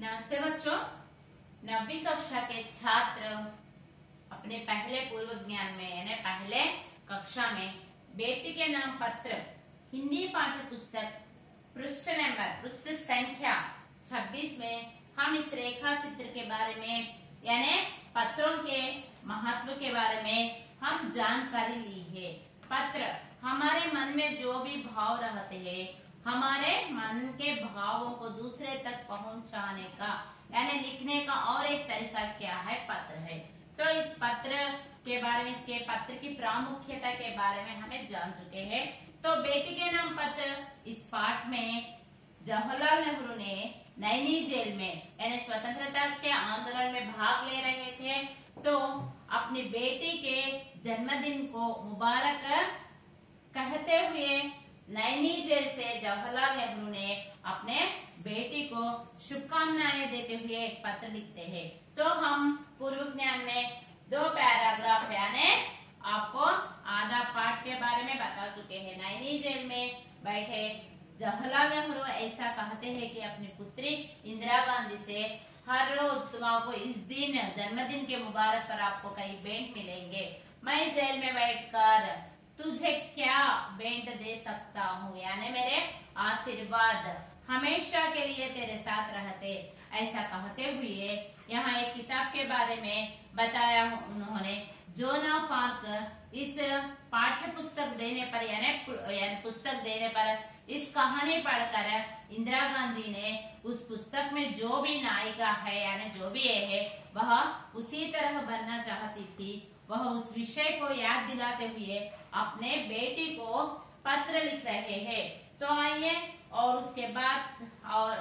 नमस्ते बच्चों। 9वीं कक्षा के छात्र अपने पहले पूर्व ज्ञान में यानी पहले कक्षा में बेटी के नाम पत्र हिंदी पाठ्य पुस्तक पृष्ठ संख्या 26 में हम इस रेखा चित्र के बारे में यानी पत्रों के महत्व के बारे में हम जानकारी ली है। पत्र हमारे मन में जो भी भाव रहते हैं, हमारे मन के भावों को दूसरे तक पहुंचाने का यानी लिखने का और एक तरीका क्या है, पत्र है। तो इस पत्र के बारे में, इसके पत्र की प्रामुख्यता के बारे में हमें जान चुके हैं। तो बेटी के नाम पत्र इस पाठ में जवाहरलाल नेहरू ने नैनी जेल में यानी स्वतंत्रता के आंदोलन में भाग ले रहे थे, तो अपनी बेटी के जन्मदिन को मुबारक कहते हुए नैनी जेल से जवाहरलाल नेहरू ने अपने बेटी को शुभकामनाएं देते हुए एक पत्र लिखते हैं। तो हम पूर्व ज्ञान में 2 पैराग्राफ यानी आपको आधा पाठ के बारे में बता चुके हैं। नैनी जेल में बैठे जवाहरलाल नेहरू ऐसा कहते हैं कि अपनी पुत्री इंदिरा गांधी से हर रोज सुबह को इस दिन जन्मदिन के मुबारक पर आपको कई भेंट मिलेंगे। मैं जेल में बैठकर तुझे क्या भेंट दे सकता हूँ, यानी मेरे आशीर्वाद हमेशा के लिए तेरे साथ रहते, ऐसा कहते हुए यहाँ एक किताब के बारे में बताया उन्होंने। जोन ऑफ आर्क इस पाठ्य पुस्तक देने पर यानी पुस्तक देने पर इस कहानी पढ़कर इंदिरा गांधी ने उस पुस्तक में जो भी नायिका है यानी जो भी है वह उसी तरह बनना चाहती थी। वह उस विषय को याद दिलाते हुए अपने बेटी को पत्र लिख रहे हैं। तो आइए, और उसके बाद और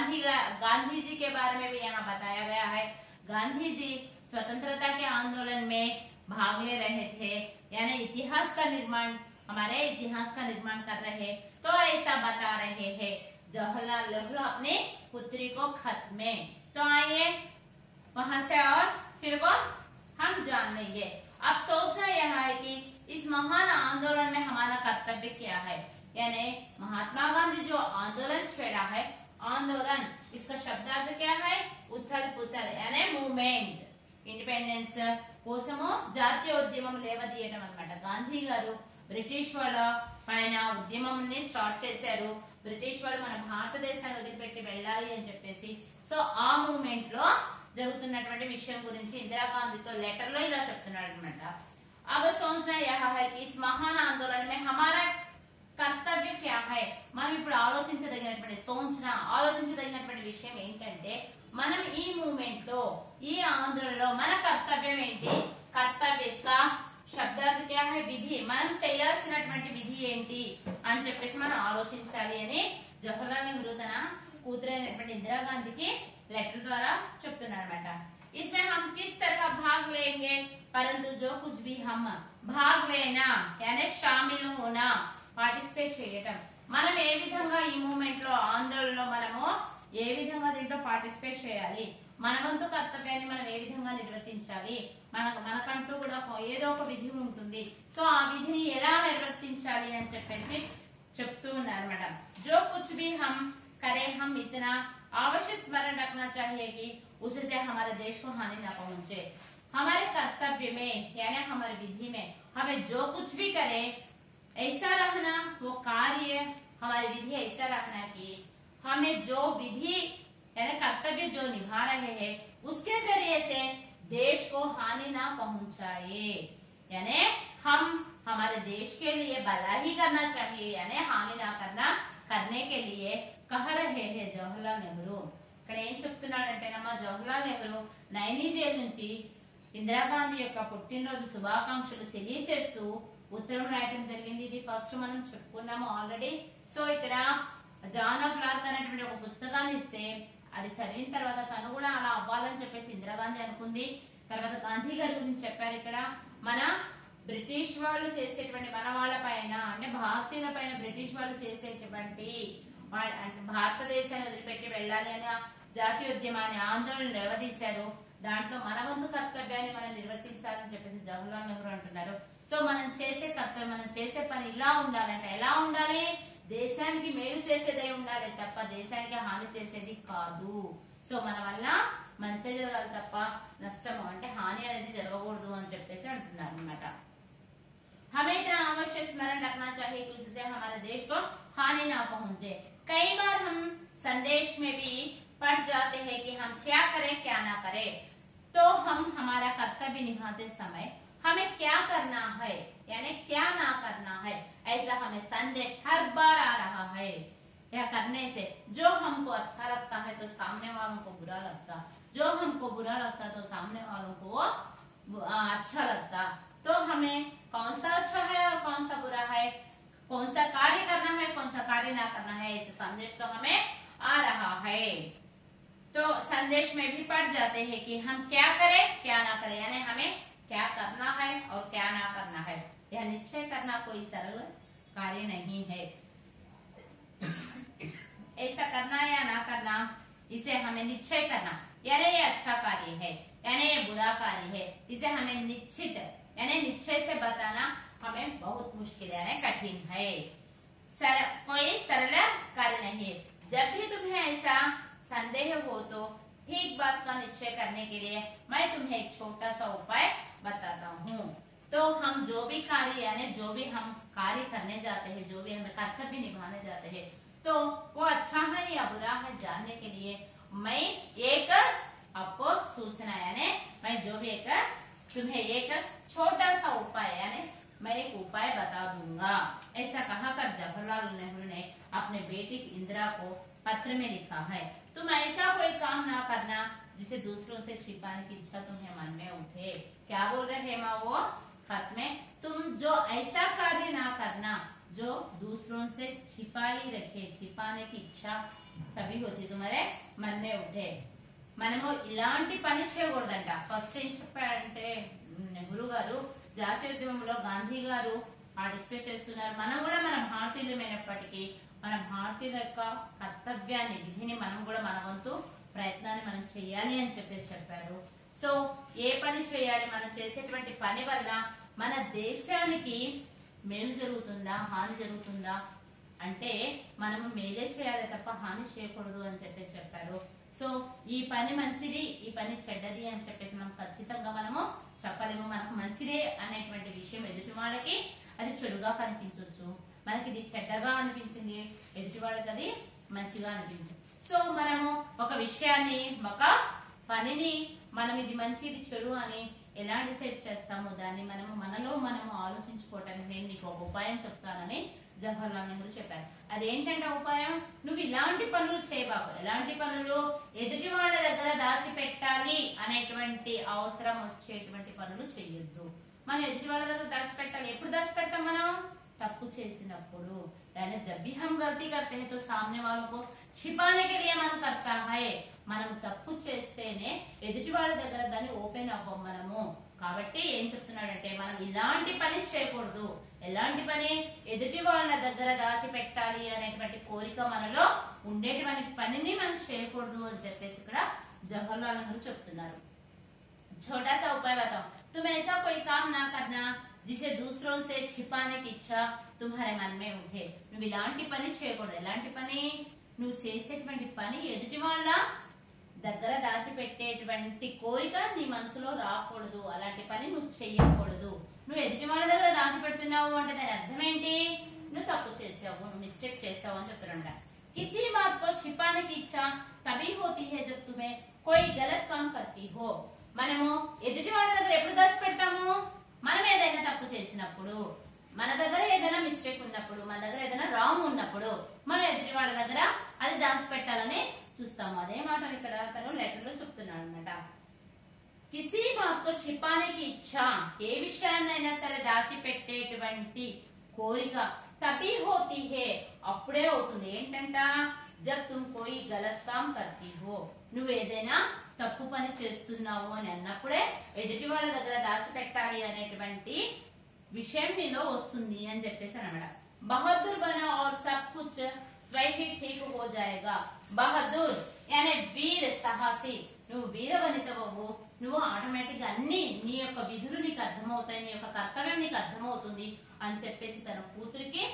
गांधी जी के बारे में भी यहाँ बताया गया है। गांधी जी स्वतंत्रता के आंदोलन में भाग ले रहे थे यानी इतिहास का निर्माण, हमारे इतिहास का निर्माण कर रहे, तो ऐसा बता रहे हैं जवाहरलाल नेहरू अपनी पुत्री को खत में। तो आइए वहां से और फिर वो हम जान लेंगे। अब सोचना यह है कि इस महान आंदोलन में हमारा कर्तव्य क्या है, यानी महात्मा गांधी जो आंदोलन छेड़ा है, आंदोलन इसका शब्दार्थ क्या है, उथल पुथल यानी मूवमेंट, ఇండిపెండెన్స్ కోసము జాతీయోద్యమం లేవదీయడం అన్నమాట। గాంధీ గారు బ్రిటిష్ వాళ్ళ పైన ఉద్యమంని స్టార్ట్ చేశారు। బ్రిటిష్ వాళ్ళు మన భారతదేశాన్ని వదిలిపెట్టి వెళ్ళాలి అని చెప్పేసి, సో ఆ మూవ్మెంట్ లో జరుగుతున్నటువంటి విషయం గురించి ఇందిరా గాంధీతో లెటర్ లో ఇలా చెప్తున్నాడు అనమాట। अब सोचना यह है कि इस महान आंदोलन में हमारा కర్తవ్య క్యా హై, మనం ఇప్పుడు ఆలోచించదగినటువంటి విషయం ఏంటంటే, మనం ఈ మూవ్మెంట్ లో ఈ ఆందోళనలో మన కర్తవ్యం ఏంటి, కర్తవ్య శబ్దార్థ క్యా హై, విధి, మనం చేయాల్సినటువంటి విధి ఏంటి అని చెప్పేసి మనం ఆలోచించాలి అని జవహర్లాల్ నెహ్రూ తన కూతురైనటువంటి ఇందిరా గాంధీకి లెటర్ ద్వారా చెప్తున్నారు అనమాట। इसमें हम किस तरह भाग लेंगे, परंतु जो कुछ भी हम भाग लेना यानी शामिल होना, పార్టిసిపేట్ చేయటం, మనం ఏ విధంగా ఈ మూవ్మెంట్ లో ఆందోళనలో మనము ఏ విధంగా దీంట్లో పార్టిసిపేట్ చేయాలి, మన వంతు కర్తవ్యాన్ని మనం ఏ విధంగా నిర్వర్తించాలి, మనకంటూ కూడా ఏదో ఒక విధి ఉంటుంది, సో ఆ విధిని ఎలా నిర్వర్తించాలి అని చెప్పేసి చెప్తూ ఉన్నారన్నమాట। जो कुछ भी हम करें, हम इतना अवश्य स्मरण रखना चाहिए कि उससे हमारे देश को हानि न पहुंचे। हमारे कर्तव्य में यानी हमारे विधि में हमें जो कुछ भी करें ऐसा रहना, वो कार्य हमारी विधि ऐसा रहना कि हमें जो विधि यानी कर्तव्य जो निभा रहे हैं उसके जरिए से देश को हानि ना पहुंचाए, यानी हम हमारे देश के लिए भला ही करना चाहिए यानी हानि ना करने के लिए कह रहे हैं जवाहरलाल नेहरू। ఇక్కడ ఏం చెప్తున్నాడంటేనమ్మా, జవహర్లాల్ నెహ్రూ నైనీ జైలు నుంచి ఇందిరాగాంధీ యొక్క పుట్టినరోజు శుభాకాంక్షలు తెలియచేస్తూ ఉత్తరం రాయటం జరిగింది। ఇది ఫస్ట్ మనం చెప్పుకున్నాము ఆల్రెడీ। సో ఇక్కడ జాన్ ఆఫ్ ఆర్క్ అనేటువంటి ఒక పుస్తకాన్ని ఇస్తే అది చదివిన తర్వాత తను కూడా అలా అవ్వాలని చెప్పేసి ఇందిరాగాంధీ అనుకుంది। తర్వాత గాంధీ గారి గురించి చెప్పారు। ఇక్కడ మన బ్రిటిష్ వాళ్ళు చేసేటువంటి మన వాళ్ళ పైన అంటే భారతీయుల పైన బ్రిటిష్ వాళ్ళు చేసేటువంటి అంటే భారతదేశాన్ని వదిలిపెట్టి వెళ్ళాలి అని జాతీయోద్యమాన్ని ఆందోళన లేవదీశారు। దాంట్లో మన వంతు కర్తవ్యాన్ని మనం నిర్వర్తించాలని చెప్పేసి జవహర్లాల్ నెహ్రూ అంటున్నారు। సో మనం చేసే కర్తవ్యం, మనం చేసే పని ఇలా ఉండాలంటే ఎలా ఉండాలి, దేశానికి మేలు చేసేదే ఉండాలి తప్ప దేశానికి హాని చేసేది కాదు। సో మన వల్ల మంచి జరగాలి తప్ప నష్టము అంటే హాని అనేది జరగకూడదు అని చెప్పేసి అంటున్నారు అనమాట. हमें इतना अवश्य स्मरण रखना चाहिए कि उससे हमारे देश को हानि ना पहुंचे. कई बार हम संदेश में भी पढ़ जाते हैं कि हम क्या करें क्या ना करें. तो हम हमारा कर्तव्य निभाते समय हमें क्या करना है यानी क्या ना करना है, ऐसा हमें संदेश हर बार आ रहा है. यह करने से जो हमको अच्छा लगता है तो सामने वालों को बुरा लगता, जो हमको बुरा लगता तो सामने वालों को वो अच्छा लगता. तो हमें कौन सा अच्छा है और कौन सा बुरा है, कौन सा कार्य करना है कौन सा कार्य ना करना है, ऐसे संदेश तो हमें आ रहा है. तो संदेश में भी पढ़ जाते हैं कि हम क्या करें क्या ना करें, यानी हमें क्या करना है और क्या ना करना है. यह निश्चय करना कोई सरल कार्य नहीं है. ऐसा करना या ना करना, इसे हमें निश्चय करना, यानी ये अच्छा कार्य है यानी ये बुरा कार्य है, इसे हमें निश्चित यानी निश्चय से बताना हमें बहुत मुश्किल यानी कठिन है. कोई सरल कार्य नहीं है. जब भी तुम्हें ऐसा संदेह हो तो ठीक बात का निश्चय करने के लिए मैं तुम्हें एक छोटा सा उपाय बताता हूँ. तो हम जो भी कार्य यानी जो भी हम कार्य करने जाते हैं, जो भी हमें कर्तव्य निभाने जाते हैं, तो वो अच्छा है या बुरा है जानने के लिए मैं एक आपको सूचना यानी मैं जो भी एक तुम्हें एक छोटा सा उपाय यानी मैं एक उपाय बता दूंगा. ऐसा कहकर जवाहरलाल नेहरू ने अपने बेटी इंदिरा को पत्र में लिखा है. तुम ऐसा कोई काम ना करना जिसे दूसरों से छिपाने की इच्छा तुम्हें मन में उठे. क्या बोल रहे हैं माँ वो खत में, तुम जो ऐसा कार्य ना करना जो दूसरों से छिपाई रखे, छिपाने की इच्छा तभी होती तुम्हारे मन में उठे. మనము ఇలాంటి పని చేయకూడదంట. ఫస్ట్ ఏం చెప్పారంటే నెహ్రూ గారు జాతీయోద్యమంలో గాంధీ గారు పార్టిసిపేట్ చేస్తున్నారు. మనం కూడా మన భారతీయులమైనప్పటికీ మన భారతీయుల యొక్క కర్తవ్యాన్ని విధిని మనం కూడా మన వంతు ప్రయత్నాన్ని మనం చేయాలి అని చెప్పారు. సో ఏ పని చేయాలి, మనం చేసేటువంటి పని వల్ల మన దేశానికి మేలు జరుగుతుందా హాని జరుగుతుందా అంటే మనము మేలే చేయాలి తప్ప హాని చేయకూడదు అని చెప్పారు. సో ఈ పని మంచిది ఈ పని చెడ్డది అని చెప్పేసి మనం ఖచ్చితంగా మనము చెప్పలేము. మనకు మంచిదే అనేటువంటి విషయం ఎదుటి వాళ్ళకి అది చెడుగా కనిపించవచ్చు, మనకి ఇది చెడ్డగా అనిపించింది ఎదుటి వాళ్ళకి అది మంచిగా అనిపించు. సో మనము ఒక విషయాన్ని ఒక పనిని మనం ఇది మంచి ఇది చెడు అని ఎలా డిసైడ్ చేస్తామో దాన్ని మనము ఆలోచించుకోవటానికి నేను నీకు ఒక ఉపాయం చెప్తానని జవహర్లాల్ నెహ్రూ చెప్పారు. అదేంటంటే ఉపాయం, నువ్వు ఇలాంటి పనులు చేయబాకు. ఎలాంటి పనులు, ఎదుటి వాళ్ళ దగ్గర దాచిపెట్టాలి అనేటువంటి అవసరం వచ్చేటువంటి పనులు చెయ్యొద్దు. మనం ఎదుటి వాళ్ళ దగ్గర దాచిపెట్టాలి. ఎప్పుడు దాచిపెడతాం మనం? తప్పు చేసినప్పుడు. यानी जब भी हम गलती करते हैं तो सामने वालों को छिपाने के लिए मन करता है. మనం తప్పు చేస్తేనే ఎదుటి వాళ్ళ దగ్గర దాన్ని ఓపెన్ అవ్వం మనము. కాబట్టి ఏం చెప్తున్నాడంటే మనం ఇలాంటి పని చేయకూడదు. ఎలాంటి పని? ఎదుటి వాళ్ళ దగ్గర దాచిపెట్టాలి అనేటువంటి కోరిక మనలో ఉండేటువంటి పనిని మనం చేయకూడదు అని చెప్పేసి ఇక్కడ జవహర్లాల్ నెహ్రూ చెప్తున్నారు. छोटा सा उपाय बताओ, तुम ऐसा कोई काम ना करना जिसे दूसरों से छिपाने की इच्छा तुम्हारे मन में उठे. నువ్వు ఇలాంటి పని చేయకూడదు. ఎలాంటి పని? నువ్వు చేసేటువంటి పని ఎదుటి వాళ్ళ దగ్గర దాచిపెట్టేటువంటి కోరిక నీ మనసులో రాకూడదు. అలాంటి పని నువ్వు చెయ్యకూడదు. నువ్వు ఎదుటి వాళ్ళ దగ్గర దాచిపెడుతున్నావు అంటే దాని అర్థం ఏంటి? నువ్వు తప్పు చేసావు, నువ్వు మిస్టేక్ చేసావు అని చెప్తున్నాడు. किसी बात को छिपाने की इच्छा तभी होती है जब तुम्हें कोई गलत काम करती हो. మనము ఎదుటి వాళ్ళ దగ్గర ఎప్పుడు దాచిపెడతాము? మనం ఏదైనా తప్పు చేసినప్పుడు, మన దగ్గర ఏదైనా మిస్టేక్ ఉన్నప్పుడు, మన దగ్గర ఏదైనా రాంగ్ ఉన్నప్పుడు మనం ఎదుటి వాళ్ళ దగ్గర అది దాచిపెట్టాలని చూస్తాము. అదే మాట ఇక్కడ తను లెటర్ లో చెప్తున్నాడు అనమాట. కిసీ బాత్ కో छिपाने की इच्छा, ఏ విషయాన్నైనా సరే దాచిపెట్టేటువంటి కోరిక తబీ హోతీ హే, అప్పుడే అవుతుంది. ఏంటంట? జబ్ తుమ్ కోయి గలత్ కామ్ కర్తీ హో, నువ్వు ఏదైనా తప్పు పని చేస్తున్నావు అని అన్నప్పుడే ఎదుటి వాళ్ళ దగ్గర దాచిపెట్టాలి అనేటువంటి విషయం నీలో వస్తుంది అని చెప్పేసి అన్నమాట. బహదూర్ బనా ఔర్ సబ్ కుచ్ స్వయం హీ ఠీక్ హో జాయేగా. బహదూర్ యానీ వీర్ సాహసి, నువ్వు వీరవనితవు, నువ్వు ఆటోమేటిక్ గా అన్ని నీ యొక్క విధులు నీకు అర్థమవుతాయి, నీ యొక్క కర్తవ్యం నీకు అర్థమవుతుంది అని చెప్పేసి తన కూతురికి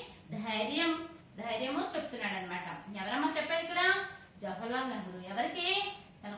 ధైర్యము చెప్తున్నాడు అనమాట. ఎవరమ్మా చెప్పారు ఇక్కడ? జవహర్లాల్ నెహ్రూ. ఎవరికి? తన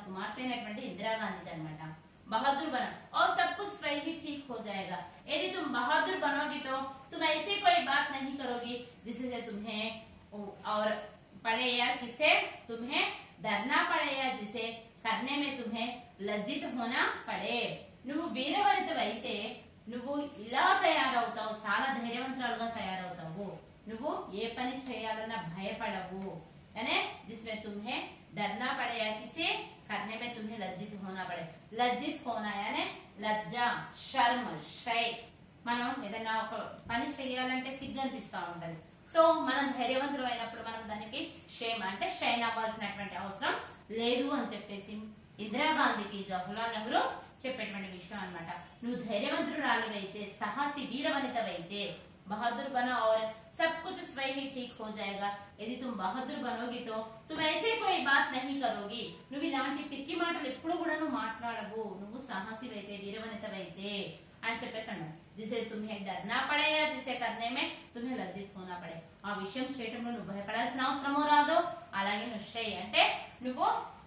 बहादुर बनो और सब कुछ स्वयं ही ठीक हो जाएगा। यदि तुम बहादुर बनोगी तो तुम ऐसी कोई बात नहीं करोगी जिससे तुम्हें और पड़े या किसे तुम्हें डरना पड़े या जिसे करने में तुम्हें लज्जित होना पड़े। నువ్వు వీరవనితవైతే నువ్వు ఇలా తయారవుతావు, చాలా ధైర్యవంతురాలుగా తయారవుతావు। నువ్వు ఏ పని చేయాలన్నా భయపడవు। यानी जिसमें तुम्हें डरना पड़े या किसी करने में तुम्हें लज्जित होना पड़े। लज्जित होना यानी లజ్జా, శర్మ, షై। మనం ఏదైనా ఒక పని చేయాలంటే సిగ్గు అనిపిస్తా ఉంటది। సో మనం ధైర్యవంతులు అయినప్పుడు మనం దానికి షేమ్ అంటే షైన్ అవ్వాల్సినటువంటి అవసరం లేదు అని చెప్పేసి ఇందిరాగాంధీకి జవహర్లాల్ నెహ్రూ చెప్పేటువంటి విషయం అన్నమాట। నువ్వు ధైర్యవంతురాలివైతే, సాహసి వీరవనితవైతే बहादुर बनो और सब कुछ स्वयं ही ठीक हो जाएगा। यदि तुम बहादुर बनोगी तो तुम ऐसे कोई बात नहीं करोगी। నువ్వు ఇలాంటి పిరికి మాటలు ఎప్పుడు కూడా నువ్వు మాట్లాడవు। నువ్వు సాహసివైతే, వీరవనితవైతే అని చెప్పేసి అన్నాడు। जिसे तुम्हें डरना पड़े या जिसे करने में तुम्हें लज्जित होना पड़े। ఆ విషయం చేయటంలో నువ్వు భయపడాల్సిన అవసరమూ రాదు। అలాగే నుషై అంటే నువ్వు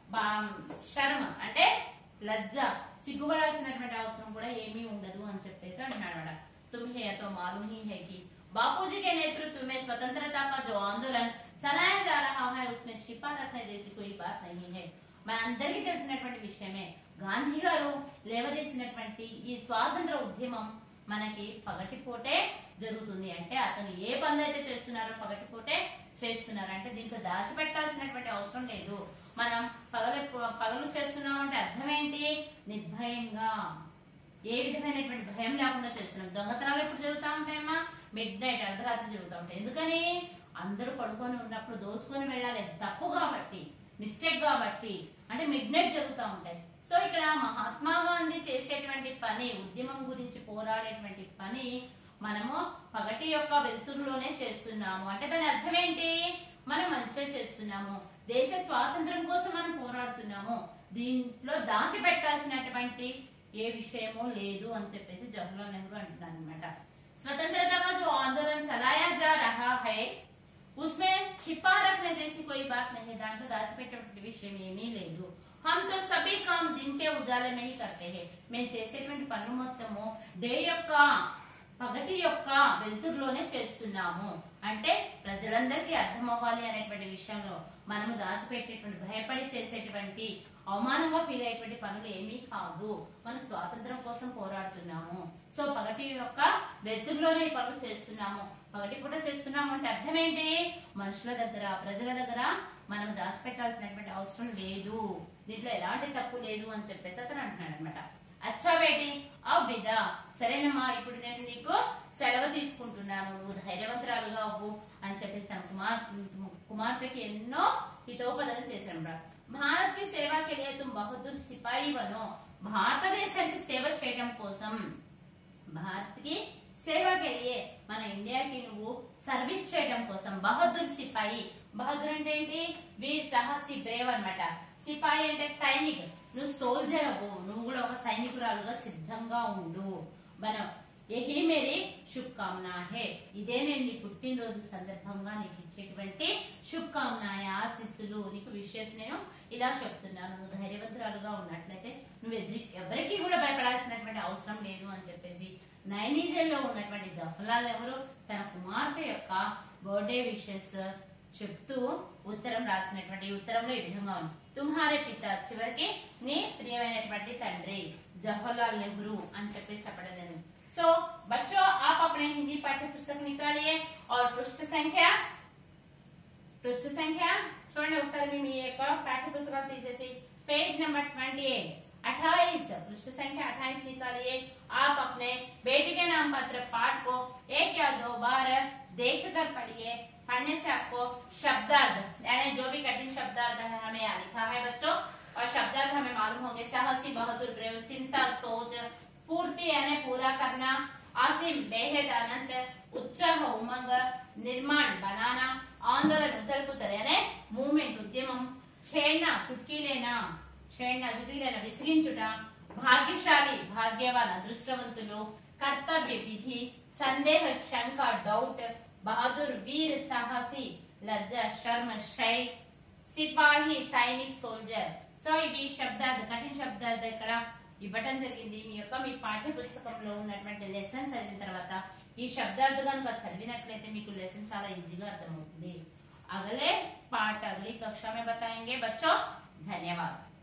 శర్మ అంటే లజ్జ, సిగ్గుపడాల్సినటువంటి అవసరం కూడా ఏమీ ఉండదు అని చెప్పేసి అంటున్నాడు। तुम्हें यह तो मालूम ही है कि बापूजी के नेतृत्व में स्वतंत्रता का जो आंदोलन चलाया जा रहा है उसमें छिपा रखने जैसी कोई बात नहीं है। మనందరికీ తెలిసినటువంటి విషయమే, గాంధీ గారు లేవదీసినటువంటి ఈ స్వాతంత్ర ఉద్యమం మనకి పగటిపూటే జరుగుతుంది। అంటే అతను ఏ పనులు అయితే చేస్తున్నారో పగటిపూటే చేస్తున్నారు। అంటే దీంట్లో దాచిపెట్టాల్సినటువంటి అవసరం లేదు। మనం పగలు చేస్తున్నాం అంటే అర్థం ఏంటి? నిర్భయంగా, ఏ విధమైనటువంటి భయం లేకుండా చేస్తున్నాం। దొంగతనాలు ఎప్పుడు జరుగుతూ ఉంటాయమ్మా? మిడ్ నైట్, అర్ధరాత్రి జరుగుతూ ఉంటాయి। ఎందుకని? అందరూ పడుకొని ఉన్నప్పుడు దోచుకొని వెళ్ళాలి, తప్పు కాబట్టి, మిస్టేక్ కాబట్టి, అంటే మిడ్ నైట్ జరుగుతూ ఉంటాయి। సో ఇక్కడ మహాత్మా గాంధీ చేసేటువంటి పని, ఉద్యమం గురించి పోరాడేటువంటి పని మనము పగటి యొక్క వెలుతురులోనే చేస్తున్నాము। అంటే దాని అర్థం ఏంటి? మనం మంచిగా చేస్తున్నాము, దేశ స్వాతంత్రం కోసం మనం పోరాడుతున్నాము, దీంట్లో దాచిపెట్టాల్సినటువంటి ఏ విషయమో లేదు అని చెప్పేసి జవహర్లాల్ నెహ్రూ అంటున్నారు అన్నమాట। स्वतंत्रता का जो आंदोलन चलाया जा रहा है उसमें छिपा रखने जैसी कोई बात नहीं। దాంట్లో దాచిపెట్టేటువంటి విషయం ఏమీ లేదు। हम तो सभी काम दिन के उजाले में ही करते हैं। మేము చేసేటువంటి పనులు మొత్తము డే యొక్క పగటి యొక్క వెలుతురులోనే చేస్తున్నాము। అంటే ప్రజలందరికీ అర్థం అవ్వాలి అనేటువంటి విషయంలో మనము దాచిపెట్టేటువంటి, భయపడి చేసేటువంటి, అవమానంగా ఫీల్ అయ్యేటువంటి పనులు ఏమీ కాదు। మనం స్వాతంత్రం కోసం పోరాడుతున్నాము। సో పగటి యొక్క వెలుతురులోనే ఈ పనులు చేస్తున్నాము। పగటి పూట చేస్తున్నాము అంటే అర్థం ఏంటి? మనుషుల దగ్గర, ప్రజల దగ్గర మనం దాచిపెట్టాల్సినటువంటి అవసరం లేదు, దీంట్లో ఎలాంటి తప్పు లేదు అని చెప్పేసి అతను అంటున్నాడు అనమాట। అచ్చా బేటి అవ్ విదా, సరేనమ్మా ఇప్పుడు నేను నీకు సెలవు తీసుకుంటున్నాను, నువ్వు ధైర్యవంతురాలుగా అవ్వు అని చెప్పేసి తన కుమార్తెకి ఎన్నో హితోపదలు చేశాడు। భారత్ కి సేవా के लिए तुम बहादुर सिपाही बनो। భారతదేశానికి సేవ చేయడం కోసం, భారత్ కి సేవ के लिए మన ఇండియాకి నువ్వు సర్వీస్ చేయడం కోసం బహదూర్ సిపాయి। బహదూర్ అంటే ఏంటి? వీర్, సాహసి, బ్రేవ్ అన్నమాట। సిపాయి అంటే సైనిక్, నువ్వు సోల్జర్ అవ్వు, నువ్వు కూడా ఒక సైనికురాలుగా సిద్ధంగా ఉండు। మనం यही मेरी शुभकामना है। ఇదే నేను నీ పుట్టినరోజు సందర్భంగా నీకు ఇచ్చేటువంటి శుభకామనాయ, ఆశీస్సులు, నీకు విషెస్ నేను ఇలా చెప్తున్నాను। నువ్వు ధైర్యవంతురాలుగా ఉన్నట్లయితే నువ్వు ఎవరికి కూడా భయపడాల్సినటువంటి అవసరం లేదు అని చెప్పేసి నైనిజర్లో ఉన్నటువంటి జవహర్లాల్ నెహ్రూ తన కుమార్తె యొక్క బర్త్డే విషెస్ చెప్తూ ఉత్తరం రాసినటువంటి ఉత్తరంలో ఈ విధంగా ఉంది। తుమ్హారే పిత, చివరికి నీ ప్రియమైనటువంటి తండ్రి జవహర్లాల్ నెహ్రూ అని చెప్పి చెప్పడం జరిగింది। तो बच्चों आप अपने हिंदी पाठ्य पुस्तक निकालिए और पृष्ठ संख्या చూడండి ఒకసారి మీ యొక్క పాఠ్య పుస్తకాలు తీసేసి पेज नंबर 28 पृष्ठ संख्या 28 निकालिए। आप अपने बेटी के नाम पत्र पाठ को एक या दो बार देख कर पढ़िए। पढ़ने से आपको शब्दार्थ यानी जो भी कठिन शब्दार्थ है हमें यहाँ लिखा है बच्चों, और शब्दार्थ हमें मालूम होंगे। साहसी, बहादुर, ब्रेव, चिंता, सोच, पूर्ति यानी पूरा करना, आसिम बेहद अनंत, उत्साह उमंग, निर्माण बनाना, आंदोलन उथल पुथल यानी मूवमेंट उद्यमम, छेड़ना चुटकी लेना, विसिगिंचुट, भाग्यशाली भाग्यवान अदृष्टवंतुलु, कर्तव्य विधि, संदेह शंक डौट, बहादुर वीर साहसी, लज्जा शर्म शय, सिपाही सैनिक सोल्जर। సో ఇవి శబ్దార్థ, కఠిన శబ్దార్థ ఇక్కడ ఇవ్వటం జరిగింది. మీ పాఠ్య పుస్తకంలో ఉన్నటువంటి లెసన్ చదివిన తర్వాత ఈ శబ్దార్థ కనుక చదివినట్లయితే మీకు లెసన్ చాలా ఈజీగా అర్థమవుతుంది. अगले पाठ अगली कक्षा में बताएंगे बच्चों। धन्यवाद।